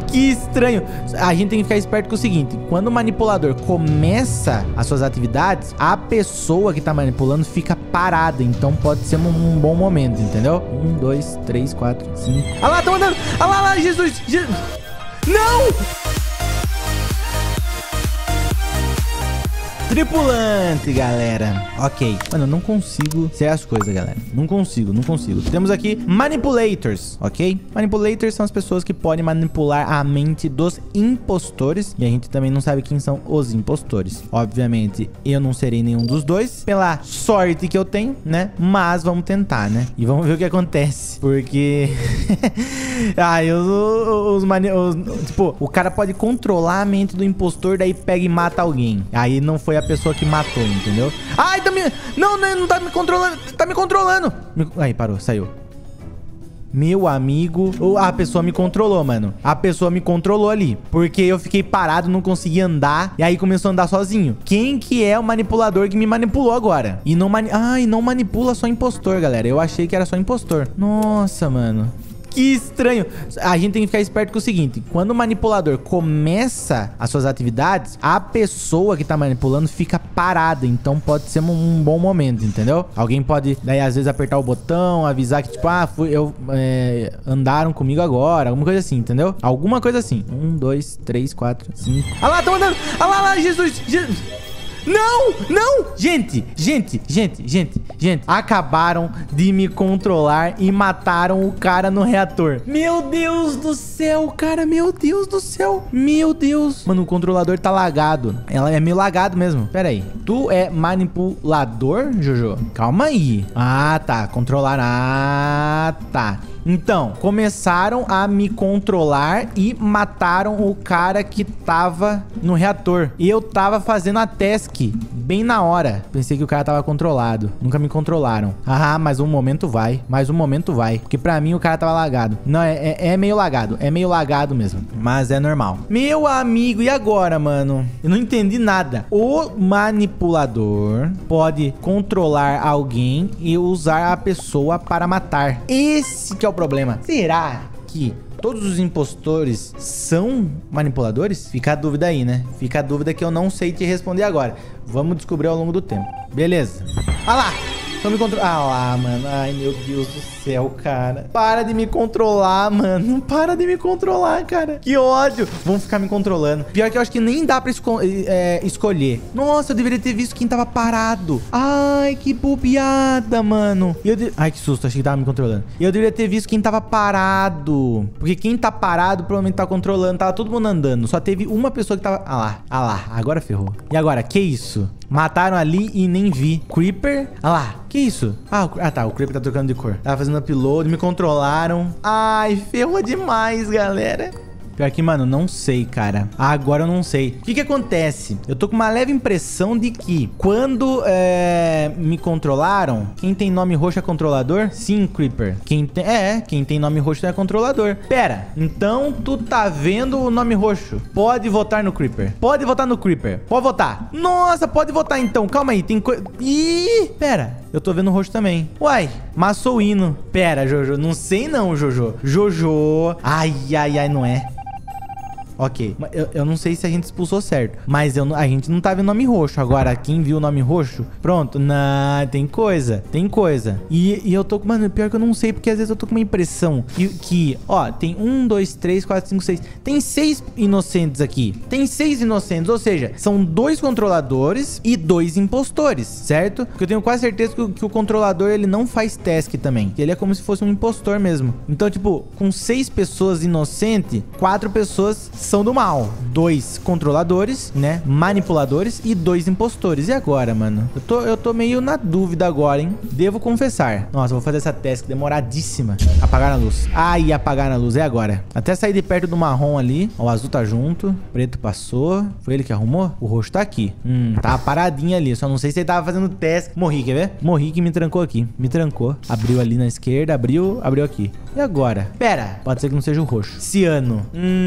Que estranho. A gente tem que ficar esperto com o seguinte: quando o manipulador começa as suas atividades, a pessoa que tá manipulando fica parada. Então pode ser um bom momento, entendeu? 1, 2, 3, 4, 5. Ah lá, tá mandando. Ah lá, Jesus. Não! Tripulante, galera. Ok. Mano, eu não consigo ser as coisas, galera. Não consigo. Temos aqui manipulators, ok? Manipulators são as pessoas que podem manipular a mente dos impostores. E a gente também não sabe quem são os impostores. Obviamente, eu não serei nenhum dos dois, pela sorte que eu tenho, né? Mas vamos tentar, né? E vamos ver o que acontece. Porque... tipo, o cara pode controlar a mente do impostor, daí pega e mata alguém. Aí não foi a pessoa que matou, entendeu? Ai, tá me... Não tá me controlando. Tá me controlando. Aí, parou, saiu. Meu amigo... A pessoa me controlou, mano. A pessoa me controlou ali. Porque eu fiquei parado, não conseguia andar. E aí começou a andar sozinho. Quem que é o manipulador que me manipulou agora? E não manipula só impostor, galera. Eu achei que era só impostor. Nossa, mano. Que estranho. A gente tem que ficar esperto com o seguinte: quando o manipulador começa as suas atividades, a pessoa que tá manipulando fica parada. Então pode ser um bom momento, entendeu? Alguém pode, daí às vezes, apertar o botão, avisar que tipo, andaram comigo agora, alguma coisa assim, entendeu? Alguma coisa assim. 1, 2, 3, 4, 5. Ah lá, tá mandando. Ah lá, Jesus. Não! Gente. Acabaram de me controlar e mataram o cara no reator. Meu Deus do céu, cara. Meu Deus do céu. Meu Deus. Mano, o controlador tá lagado. Ela é meio lagado mesmo. Pera aí. Tu é manipulador, Jojo? Calma aí. Ah, tá. Controlar. Ah, tá. Então, começaram a me controlar e mataram o cara que tava no reator. E eu tava fazendo a task bem na hora. Pensei que o cara tava controlado. Nunca me controlaram. Ah, mas um momento vai. Porque pra mim o cara tava lagado. Não, é meio lagado. É meio lagado mesmo. Mas é normal. Meu amigo, e agora, mano? Eu não entendi nada. O manipulador pode controlar alguém e usar a pessoa para matar. Esse que é o problema. Será que todos os impostores são manipuladores? Fica a dúvida aí, né? Fica a dúvida que eu não sei te responder agora. Vamos descobrir ao longo do tempo. Beleza. Ah lá! Tô me controlando. Ah lá, mano. Ai, meu Deus do céu, cara. Para de me controlar, mano. Para de me controlar, cara. Que ódio. Vão ficar me controlando. Pior que eu acho que nem dá pra escolher. Nossa, eu deveria ter visto quem tava parado. Ai, que bobeada, mano. Ai, que susto. Achei que tava me controlando. Eu deveria ter visto quem tava parado. Porque quem tá parado provavelmente tá controlando. Tava todo mundo andando. Só teve uma pessoa que tava... Ah lá. Agora ferrou. E agora? Que isso? Mataram ali e nem vi. Creeper? Ah lá. Que isso? Ah, tá. O Creeper tá trocando de cor. Tava fazendo upload, me controlaram. Ai, ferrou demais, galera. Pior que, mano, não sei, cara. Agora eu não sei. O que acontece? Eu tô com uma leve impressão de que quando me controlaram, quem tem nome roxo é controlador? Sim, Creeper. Quem tem nome roxo é controlador. Pera, então tu tá vendo o nome roxo. Pode votar no Creeper. Pode votar no Creeper. Pode votar. Nossa, pode votar então. Calma aí, tem coisa... Ih, pera. Eu tô vendo o roxo também. Uai, maçou o hino. Pera, Jojo. Não sei não, Jojo. Jojo. Ai, não é. Ok, eu não sei se a gente expulsou certo, mas a gente não tá vendo nome roxo. Agora, quem viu o nome roxo, pronto, tem coisa. E eu tô, mano, pior que eu não sei, porque às vezes eu tô com uma impressão que ó, tem 1, 2, 3, 4, 5, 6. Tem 6 inocentes aqui. Tem 6 inocentes, ou seja, são 2 controladores e 2 impostores, certo? Porque eu tenho quase certeza que o controlador, ele não faz task também. Ele é como se fosse um impostor mesmo. Então, tipo, com 6 pessoas inocentes, 4 pessoas são do mal. 2 controladores, né? Manipuladores e 2 impostores. E agora, mano? Eu tô meio na dúvida agora, hein? Devo confessar. Nossa, eu vou fazer essa task demoradíssima. Apagar a luz. Ai, apagar a luz. É agora. Até sair de perto do marrom ali. Ó, o azul tá junto. O preto passou. Foi ele que arrumou? O roxo tá aqui. Tá paradinho ali. Só não sei se ele tava fazendo task. Morri, quer ver? Morri que me trancou aqui. Me trancou. Abriu ali na esquerda. Abriu aqui. E agora? Pera. Pode ser que não seja o roxo. Ciano.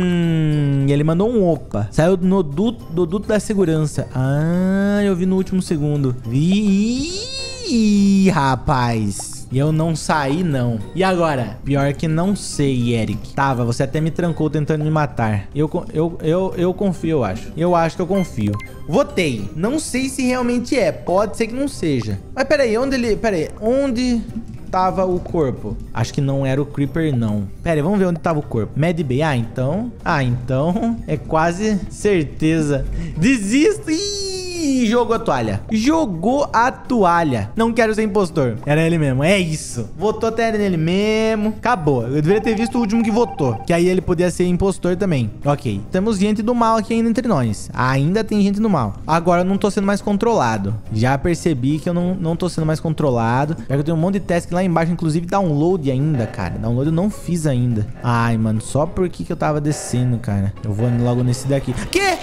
E ele mandou um opa. Saiu do duto da segurança. Ah, eu vi no último segundo. Ih, rapaz. E eu não saí, não. E agora? Pior que não sei, Eric. Tava, você até me trancou tentando me matar. Eu confio, eu acho. Eu acho que eu confio. Votei. Não sei se realmente é. Pode ser que não seja. Mas peraí, onde ele... Peraí, onde... tava o corpo? Acho que não era o Creeper, não. Pera aí, vamos ver onde tava o corpo. Mad Bay. Ah, então é quase certeza. Desisto. Ih, jogou a toalha. Jogou a toalha. Não quero ser impostor. Era ele mesmo, é isso. Votou até nele mesmo. Acabou. Eu deveria ter visto o último que votou, que aí ele podia ser impostor também. Ok. Temos gente do mal aqui ainda entre nós. Ainda tem gente do mal. Agora eu não tô sendo mais controlado. Já percebi que eu não tô sendo mais controlado. Já que eu tenho um monte de task lá embaixo, inclusive download ainda, cara. Download eu não fiz ainda. Ai, mano, só porque que eu tava descendo, cara. Eu vou logo nesse daqui. Que?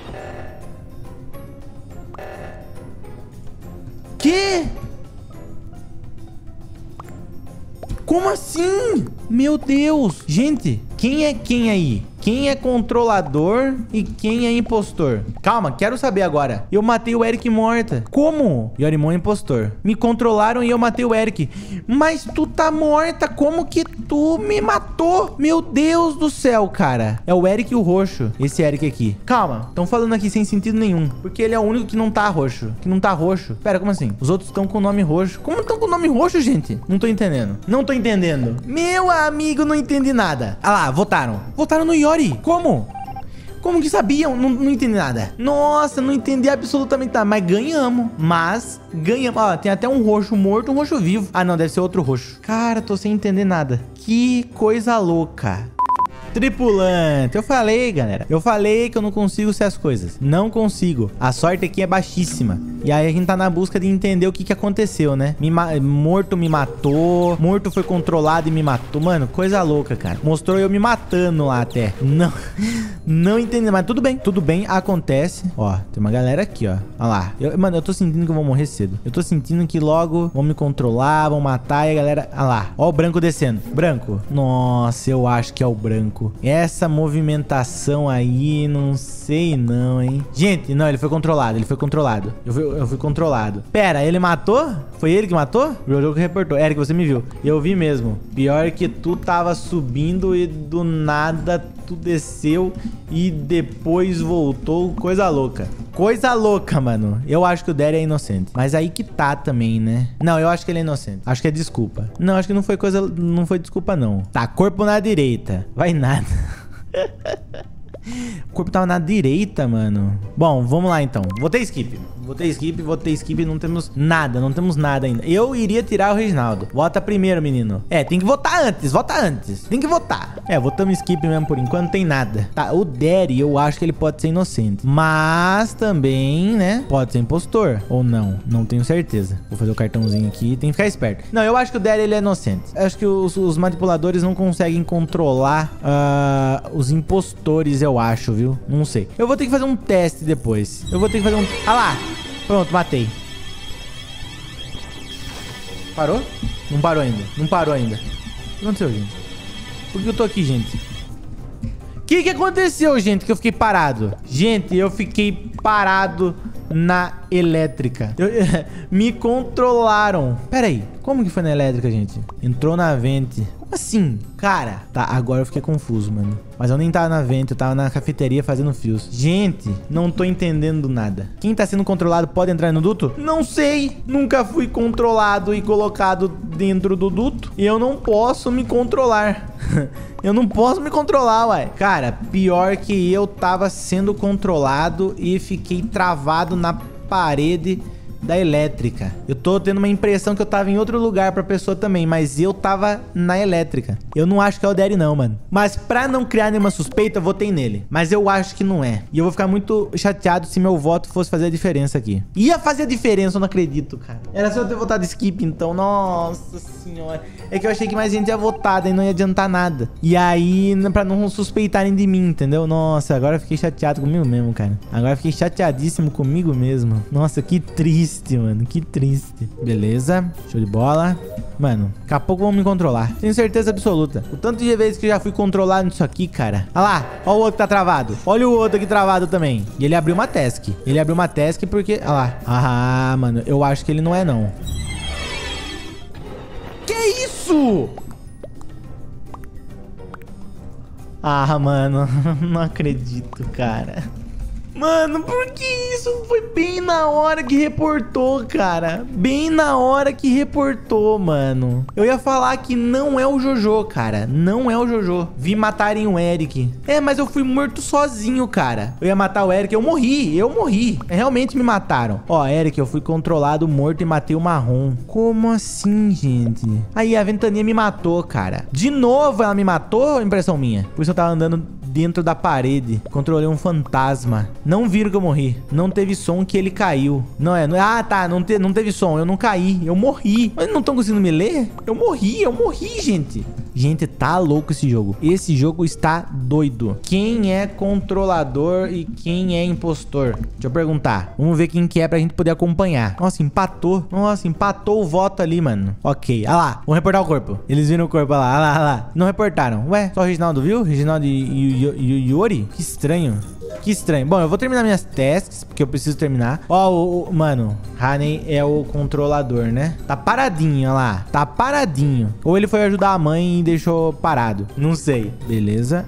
Que? Como assim? Meu Deus. Gente, quem é quem aí? Quem é controlador e quem é impostor? Calma, quero saber agora. Eu matei o Eric morta. Como? Yorimon é impostor. Me controlaram e eu matei o Eric. Mas tu tá morta. Como que tu me matou? Meu Deus do céu, cara. É o Eric e o roxo. Esse Eric aqui. Calma. Estão falando aqui sem sentido nenhum. Porque ele é o único que não tá roxo. Que não tá roxo. Pera, como assim? Os outros estão com o nome roxo. Como estão com o nome roxo, gente? Não tô entendendo. Não tô entendendo. Meu amigo, não entendi nada. Ah lá, votaram. Votaram no Yori. Como? Como que sabiam? Não entendi nada. Nossa, não entendi absolutamente nada. Mas ganhamos. Ó, tem até um roxo morto, um roxo vivo. Ah, não, deve ser outro roxo. Cara, tô sem entender nada. Que coisa louca. Tripulante. Eu falei, galera. Eu falei que eu não consigo ser as coisas. Não consigo. A sorte aqui é baixíssima. E aí a gente tá na busca de entender o que aconteceu, né? Morto me matou. Morto foi controlado e me matou. Mano, coisa louca, cara. Mostrou eu me matando lá até. Não entendi. Mas tudo bem. Tudo bem, acontece. Ó, tem uma galera aqui, ó. Olha lá. Mano, eu tô sentindo que eu vou morrer cedo. Eu tô sentindo que logo vão me controlar, vão matar e a galera... Olha lá. Ó o branco descendo. Branco. Nossa, eu acho que é o branco. Essa movimentação aí, não sei não, hein. Gente, não, ele foi controlado. Eu fui controlado. Pera, ele matou? Foi ele que matou? O jogo reportou. Eric, você me viu. Eu vi mesmo. Pior que tu tava subindo e do nada tu desceu e depois voltou. Coisa louca. Coisa louca, mano. Eu acho que o Daddy é inocente. Mas aí que tá também, né? Não, eu acho que ele é inocente. Acho que é desculpa. Não, acho que não foi coisa... Não foi desculpa, não. Tá, corpo na direita. Vai nada. O corpo tava na direita, mano. Bom, vamos lá então. Votei skip. Não temos nada ainda. Eu iria tirar o Reginaldo. Vota primeiro, menino. É, tem que votar antes. Tem que votar. É, votamos skip mesmo por enquanto. Não tem nada. Tá, o Daddy, eu acho que ele pode ser inocente. Mas também, né? Pode ser impostor. Ou não. Não tenho certeza. Vou fazer o cartãozinho aqui. Tem que ficar esperto. Não, eu acho que o Daddy, ele é inocente. Eu acho que os manipuladores não conseguem controlar os impostores, eu acho, viu? Não sei. Eu vou ter que fazer um teste depois. Ah lá! Pronto, matei. Parou? Não parou ainda. O que aconteceu, gente? Por que eu tô aqui, gente? O que aconteceu, gente? Que eu fiquei parado. Gente, eu fiquei parado na elétrica. Me controlaram. Pera aí. Como que foi na elétrica, gente? Entrou na vente. Como assim? Cara, tá, agora eu fiquei confuso, mano. Mas eu nem tava na vente, eu tava na cafeteria fazendo fios. Gente, não tô entendendo nada. Quem tá sendo controlado pode entrar no duto? Não sei. Nunca fui controlado e colocado dentro do duto. E eu não posso me controlar. Eu não posso me controlar, uai. Cara, pior que eu tava sendo controlado e fiquei travado na parede da elétrica. Eu tô tendo uma impressão que eu tava em outro lugar pra pessoa também, mas eu tava na elétrica. Eu não acho que é o Daddy não, mano. Mas pra não criar nenhuma suspeita, eu votei nele. Mas eu acho que não é. E eu vou ficar muito chateado se meu voto fosse fazer a diferença aqui. Ia fazer a diferença, eu não acredito, cara. Era só eu ter votado skip, então. Nossa senhora. É que eu achei que mais gente ia votar, daí não ia adiantar nada. E aí, pra não suspeitarem de mim, entendeu? Nossa, agora eu fiquei chateado comigo mesmo, cara. Agora eu fiquei chateadíssimo comigo mesmo. Nossa, que triste, mano. Que triste. Beleza. Show de bola. Mano, daqui a pouco vão me controlar. Tenho certeza absoluta. O tanto de vezes que eu já fui controlado nisso aqui, cara. Olha lá. Olha o outro que tá travado. Olha o outro aqui travado também. E ele abriu uma task. Porque... Olha lá. Ah, mano. Eu acho que ele não é, não. isso? Ah, mano, não acredito, cara. Mano, por que isso? Foi bem na hora que reportou, cara. Bem na hora que reportou, mano. Eu ia falar que não é o Jojo, cara. Não é o Jojo. Vi matarem o Eric. É, mas eu fui morto sozinho, cara. Eu ia matar o Eric. Eu morri. Realmente me mataram. Ó, Eric, eu fui controlado, morto e matei o Marrom. Como assim, gente? Aí, a Ventania me matou, cara. De novo ela me matou? Impressão minha. Por isso eu tava andando dentro da parede. Controlei um fantasma. Não viram que eu morri. Não teve som que ele caiu. Não é... Ah, tá. Não teve som. Eu não caí. Eu morri. Mas não estão conseguindo me ler? Eu morri, gente. Gente, tá louco esse jogo. Esse jogo está doido. Quem é controlador e quem é impostor? Deixa eu perguntar. Vamos ver quem que é pra gente poder acompanhar. Nossa, empatou. Nossa, empatou o voto ali, mano. Ok. Ah lá. Vamos reportar o corpo. Eles viram o corpo. Ah lá, ah lá. Não reportaram. Ué, só o Reginaldo viu? Reginaldo e Yuri? Que estranho. Que estranho. Bom, eu vou terminar minhas tasks, porque eu preciso terminar. Ó, mano, Haney é o controlador, né? Tá paradinho, ó lá. Tá paradinho. Ou ele foi ajudar a mãe e deixou parado. Não sei. Beleza.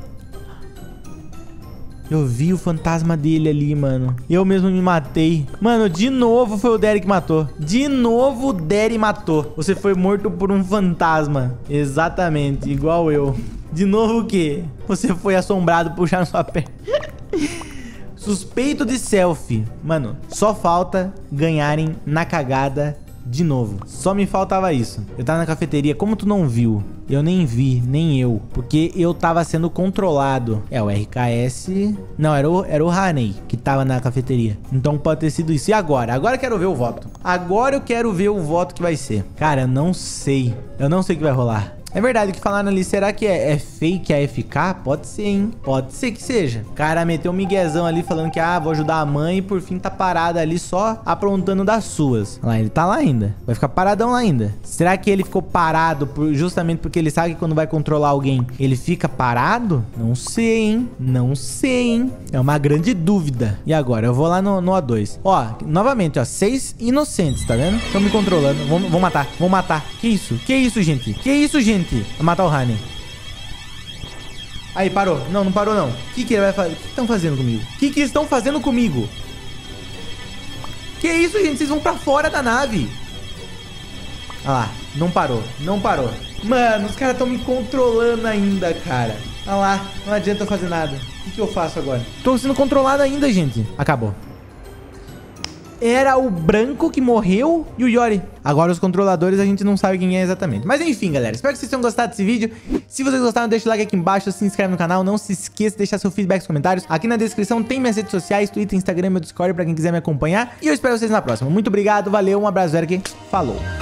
Eu vi o fantasma dele ali, mano. Eu mesmo me matei. Mano, de novo foi o Derek que matou. De novo o Derek matou. Você foi morto por um fantasma. Exatamente, igual eu. De novo o quê? Você foi assombrado, puxaram sua perna. Suspeito de selfie. Mano, só falta ganharem na cagada de novo. Só me faltava isso. Eu tava na cafeteria, como tu não viu? Eu nem vi, nem eu. Porque eu tava sendo controlado. É, o RKS... Não, era o Haney que tava na cafeteria. Então pode ter sido isso. E agora? Agora eu quero ver o voto. Agora eu quero ver o voto que vai ser. Cara, eu não sei. Eu não sei o que vai rolar. É verdade, o que falaram ali, será que é fake a FK? Pode ser, hein? Pode ser que seja. O cara meteu um miguezão ali falando que, vou ajudar a mãe e por fim tá parado ali só aprontando das suas. Olha lá, ele tá lá ainda. Vai ficar paradão lá ainda. Será que ele ficou parado justamente porque ele sabe que quando vai controlar alguém, ele fica parado? Não sei, hein? Não sei, hein? É uma grande dúvida. E agora? Eu vou lá no A2. Ó, novamente, ó, 6 inocentes, tá vendo? Estão me controlando. Vou matar, vou matar. Que isso? Que isso, gente? Que isso, gente? Vai matar o Haney. Aí, parou. Não, não parou, não. O que ele vai fazer? O que estão fazendo comigo? O que estão fazendo comigo? Que isso, gente? Vocês vão pra fora da nave. Olha lá. Não parou. Não parou. Mano, os caras estão me controlando ainda, cara. Olha lá. Não adianta eu fazer nada. O que eu faço agora? Tô sendo controlado ainda, gente. Acabou. Era o branco que morreu e o Yori. Agora os controladores a gente não sabe quem é exatamente. Mas enfim, galera, espero que vocês tenham gostado desse vídeo. Se vocês gostaram, deixa o like aqui embaixo, se inscreve no canal. Não se esqueça de deixar seu feedback nos comentários. Aqui na descrição tem minhas redes sociais, Twitter, Instagram e meu Discord pra quem quiser me acompanhar. E eu espero vocês na próxima. Muito obrigado, valeu, um abraço, Eric. Falou!